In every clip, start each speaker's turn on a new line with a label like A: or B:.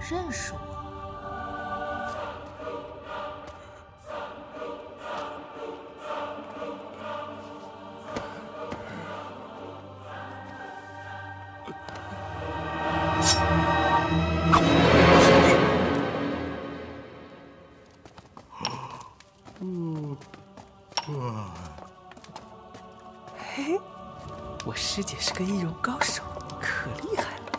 A: 认识我？
B: 嘿，我师姐是个易容高手，可厉害了。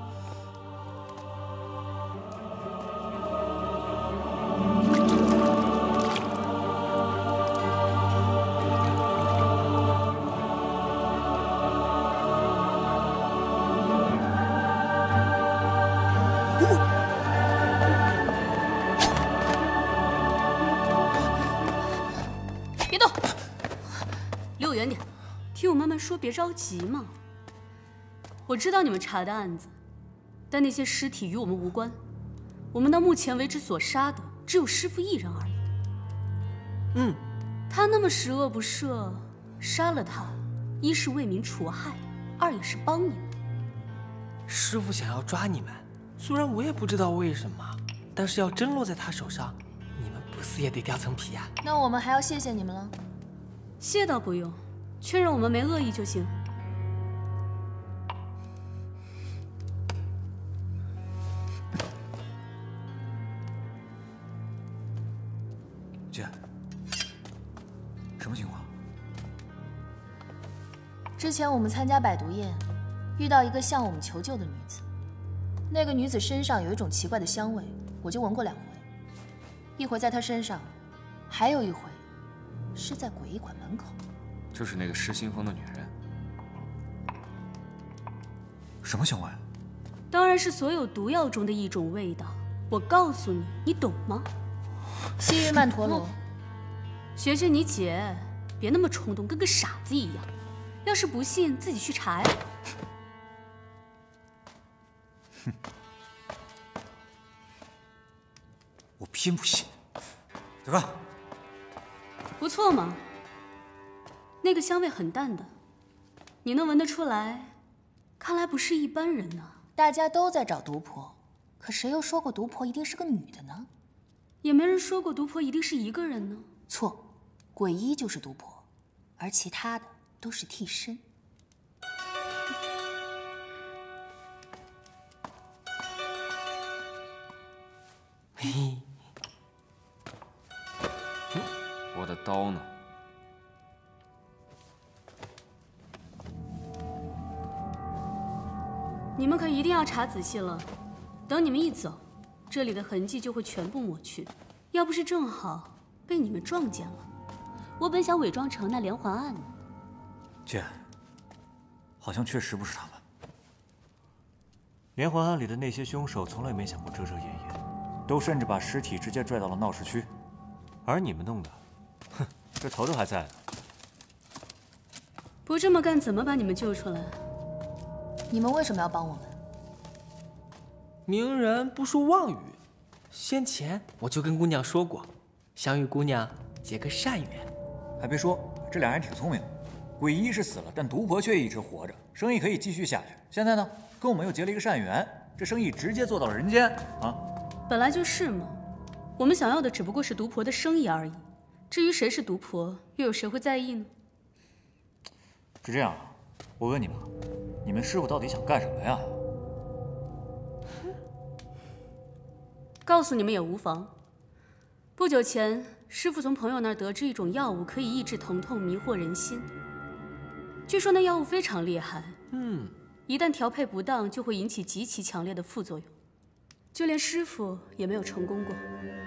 C: 别动，离我远点。听我慢慢说，别着急嘛。我知道你们查的案子，但那些尸体与我们无关。我们到目前为止所杀的只有师父一人而已。他那么十恶不赦，杀了他，一是为民除害，二也是帮你们。
B: 师父想要抓你们，虽然我也不知道为什么，但是要真落在他手上，你们不死也得掉层皮啊。
A: 那我们还要谢谢你们了。
C: 谢倒不用，确认我们没恶意就行。
D: 姐，什么情况？
A: 之前我们参加百毒宴，遇到一个向我们求救的女子。那个女子身上有一种奇怪的香味，我就闻过2回。一回在她身上，还有一回是在诡异馆门口。
E: 就是那个失心疯的女人。
D: 什么香味？
C: 当然是所有毒药中的一种味道。我告诉你，你懂吗？
A: 西域曼陀罗。
C: 学学你姐，别那么冲动，跟个傻子一样。要是不信，自己去查呀。
D: 哼，我偏不信。走开。
C: 不错嘛。那个香味很淡的，你能闻得出来，看来不是一般人呢。
A: 大家都在找毒婆，可谁又说过毒婆一定是个女的呢？
C: 也没人说过毒婆一定是一个人呢。
A: 错，鬼医就是毒婆，而其他的都是替身。
B: 嘿，
E: 我的刀呢？
C: 你们可一定要查仔细了，等你们一走，这里的痕迹就会全部抹去。要不是正好被你们撞见了，我本想伪装成那连环案呢。
D: 姐，好像确实不是他们。
F: 连环案里的那些凶手从来没想过遮遮掩掩，都甚至把尸体直接拽到了闹市区，而你们弄的，哼，这头都还在呢。
C: 不这么干，怎么把你们救出来？
A: 你们为什么要帮我们？
B: 明人不说妄语，先前我就跟姑娘说过，想与姑娘结个善缘。
F: 还别说，这俩人挺聪明。鬼医是死了，但毒婆却一直活着，生意可以继续下去。现在呢，跟我们又结了一个善缘，这生意直接做到了人间啊！
C: 本来就是嘛，我们想要的只不过是毒婆的生意而已。至于谁是毒婆，又有谁会在意呢？
F: 是这样，我问你们，你们师傅到底想干什么呀？
C: 告诉你们也无妨。不久前，师傅从朋友那儿得知一种药物可以抑制疼痛，迷惑人心。据说那药物非常厉害，一旦调配不当，就会引起极其强烈的副作用。就连师傅也没有成功过。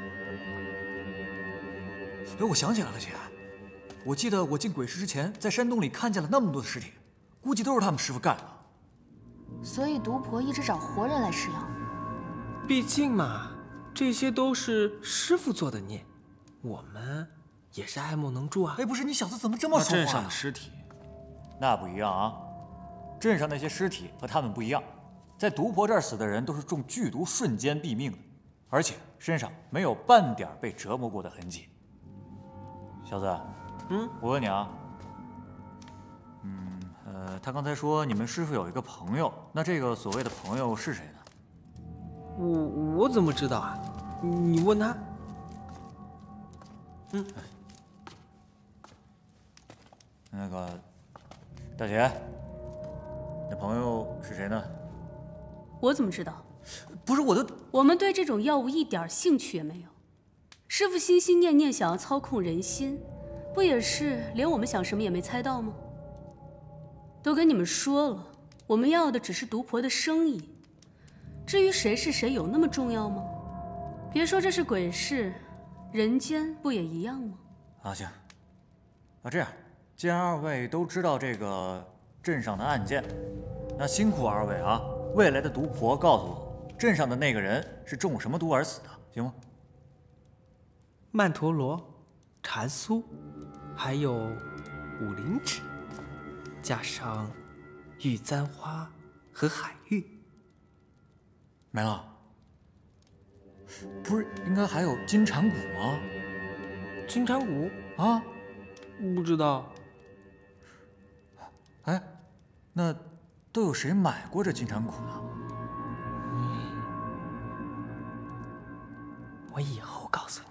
D: 哎，我想起来了，姐，我记得我进鬼市之前，在山洞里看见了那么多的尸体，估计都是他们师傅干的。
A: 所以毒婆一直找活人来试药。
B: 毕竟嘛，这些都是师傅做的孽，我们也是爱莫能助啊。
D: 哎，不是，你小子怎么这么说话？
E: 镇上的尸体，
F: 那不一样啊，镇上那些尸体和他们不一样，在毒婆这儿死的人都是中剧毒瞬间毙命的，而且身上没有半点被折磨过的痕迹。小子，我问你啊，他刚才说你们师傅有一个朋友，那这个所谓的朋友是谁呢？
B: 我怎么知道啊？你问他。
F: 那个，大姐，那朋友是谁呢？
C: 我怎么知道？
F: 不是我的。
C: 我们对这种药物一点兴趣也没有。师傅心心念念想要操控人心，不也是连我们想什么也没猜到吗？都跟你们说了，我们要的只是毒婆的生意。至于谁是谁，有那么重要吗？别说这是鬼市，人间不也一样吗？
F: 啊，行。这样，既然二位都知道这个镇上的案件，那辛苦二位啊！未来的毒婆告诉我，镇上的那个人是中什么毒而死的，行吗？
B: 曼陀罗、蟾酥，还有五灵脂，加上玉簪花和海芋。
F: 没了。不是应该还有金蝉骨吗？
B: 金蝉骨
F: 啊？
B: 不知道。
F: 哎，那都有谁买过这金蝉骨呢？
B: 我以后告诉你。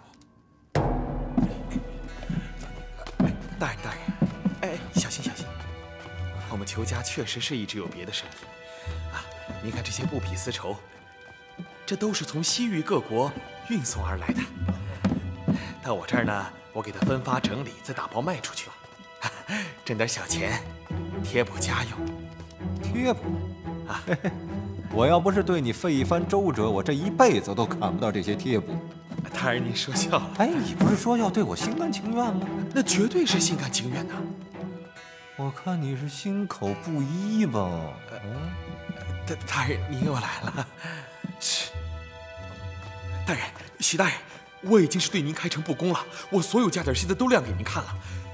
G: 大人，大人，哎，小心小心！我们裘家确实是一直有别的生意啊。您看这些布匹丝绸，这都是从西域各国运送而来的。到我这儿呢，我给它分发整理，再打包卖出去，挣点小钱，贴补家用。
H: 贴补啊！我要不是对你费一番周折，我这一辈子都看不到这些贴补。
G: 大人，您说笑了。
H: 哎，你不是说要对我心甘情愿吗？
G: 那绝对是心甘情愿的。
H: 我看你是心口不一吧？
G: 大人，您又来了。切！大人，许大人，我已经是对您开诚布公了，我所有家底儿现在都亮给您看了。